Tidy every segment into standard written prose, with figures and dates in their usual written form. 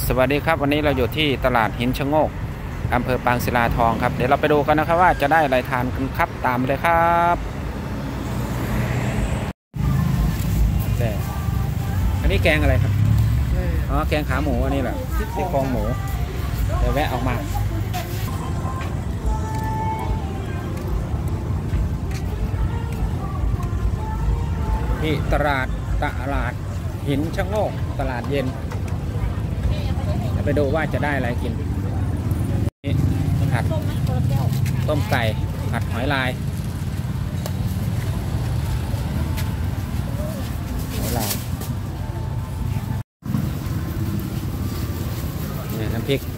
สวัสดีครับวันนี้เราอยู่ที่ตลาดหินชะโงกอำเภอปางศิลาทองครับเดี๋ยวเราไปดูกันนะครับว่าจะได้อะไรทานกันครับตามเลยครับแต่อันนี้แกงอะไรครับอ๋อแกงขาหมูอันนี้แหละซี่โครงหมูเดี๋ยวแวะออกมาที่ตลาดหินชะโงกตลาดเย็นไปดูว่าจะได้อะไรกินนี่ผัดต้มไก่ผัดหอยลายนี่น้ำพริก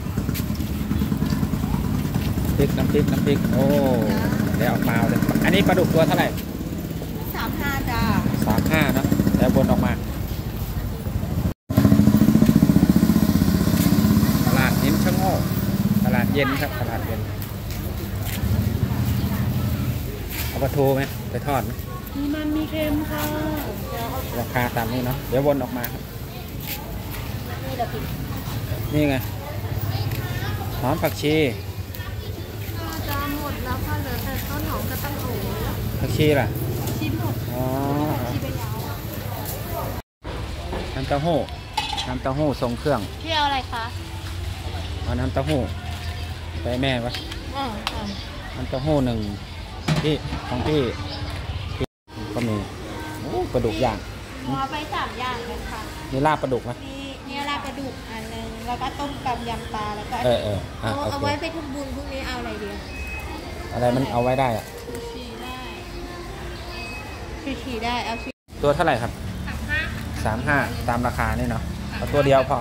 น้ำพริกโอ้เดี๋ยวออกมาเลยอันนี้ปลาดุกตัวเท่าไหร่ 35จ้า 35เนาะเดี๋ยวบนออกมาตลาดหินชะโงกตลาดเย็นครับตลาดเย็นเอาปลาทูไหมไปทอดไหมมีมันมีเค็มค่ะราคาตามนี้เนาะเดี๋ยววนออกมาครับนี่ไงหอมผักชีจานหมดแล้วค่ะเหลือแต่ต้นหอมกับตั้งโอผักชีล่ะชิ้นหมดอ๋อชีไปยาวน้ำเต้าหู้ทรงเครื่องพี่เอาอะไรคะเอาน้ำเต้าหู้ไปแม่ปะน้ำเต้าหู้หนึ่งที่ของพี่ก็มีปลาดุกย่างเอาไป3อย่างเลยค่ะนี่ลาบปลาดุกไหมนี่ลาบปลาดุกอันนึงแล้วก็ต้มกับยำปลาแล้วก็เอาไว้ไปทุกบุญพรุ่งนี้เอาอะไรดีอะไรมันเอาไว้ได้อะชีได้เอาตัวเท่าไหร่ครับ35ตามราคานี่เนาะเอาตัวเดียวพอ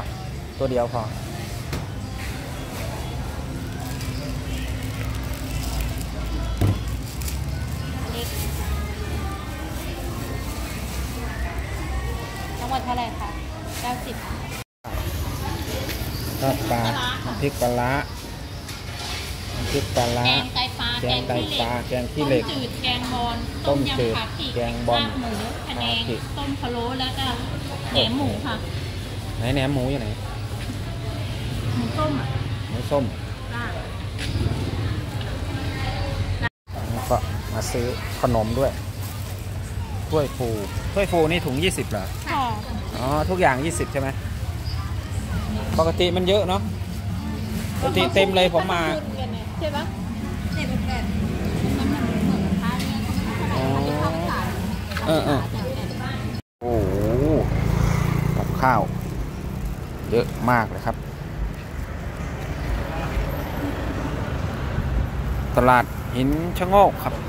ทั้งหมดเท่าไหร่คะ90 ทอดปลาน้ำพริกปลาแกงไตปลาแกงขี้เหล็กต้มจืดแกงบอลต้มจืดแกงบอลหมูพะแนงต้มพะโล้แล้วก็แหนมหมูค่ะไหนแหนมหมูอยู่ไหนหมูส้มหมูส้มแล้วก็มาซื้อขนมด้วยถ้วยฟูนี่ถุง20เหรออ๋อทุกอย่าง20ใช่ไหมปกติมันเยอะเนาะปกติเต็มเลยผมมาใช่ปะโอ้โหกับข้าวเยอะมากเลยครับตลาดหินชะโงกครับ